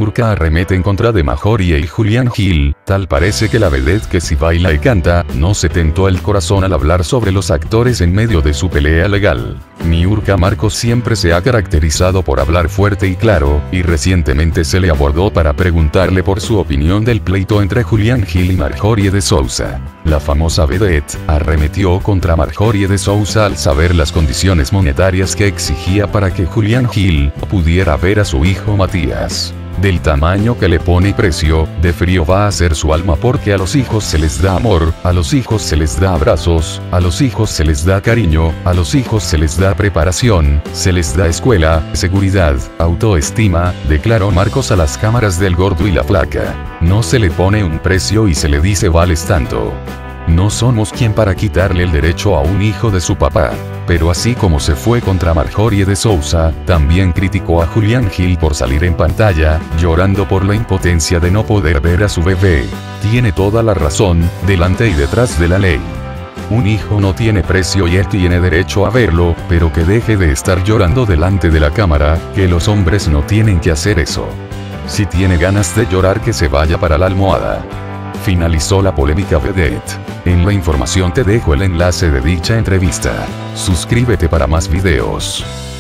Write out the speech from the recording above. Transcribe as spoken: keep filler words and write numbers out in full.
Niurka arremete en contra de Majorie y Julián Gil, tal parece que la vedette que si baila y canta, no se tentó el corazón al hablar sobre los actores en medio de su pelea legal. Niurka Marcos siempre se ha caracterizado por hablar fuerte y claro, y recientemente se le abordó para preguntarle por su opinión del pleito entre Julián Gil y Marjorie de Sousa. La famosa vedette arremetió contra Marjorie de Sousa al saber las condiciones monetarias que exigía para que Julián Gil pudiera ver a su hijo Matías. Del tamaño que le pone precio, de frío va a ser su alma porque a los hijos se les da amor, a los hijos se les da abrazos, a los hijos se les da cariño, a los hijos se les da preparación, se les da escuela, seguridad, autoestima, declaró Marcos a las cámaras del Gordo y la Flaca. No se le pone un precio y se le dice vales tanto. No somos quien para quitarle el derecho a un hijo de su papá. Pero así como se fue contra Marjorie de Sousa, también criticó a Julián Gil por salir en pantalla, llorando por la impotencia de no poder ver a su bebé. Tiene toda la razón, delante y detrás de la ley. Un hijo no tiene precio y él tiene derecho a verlo, pero que deje de estar llorando delante de la cámara, que los hombres no tienen que hacer eso. Si tiene ganas de llorar que se vaya para la almohada. Finalizó la polémica vedette. En la información te dejo el enlace de dicha entrevista. Suscríbete para más videos.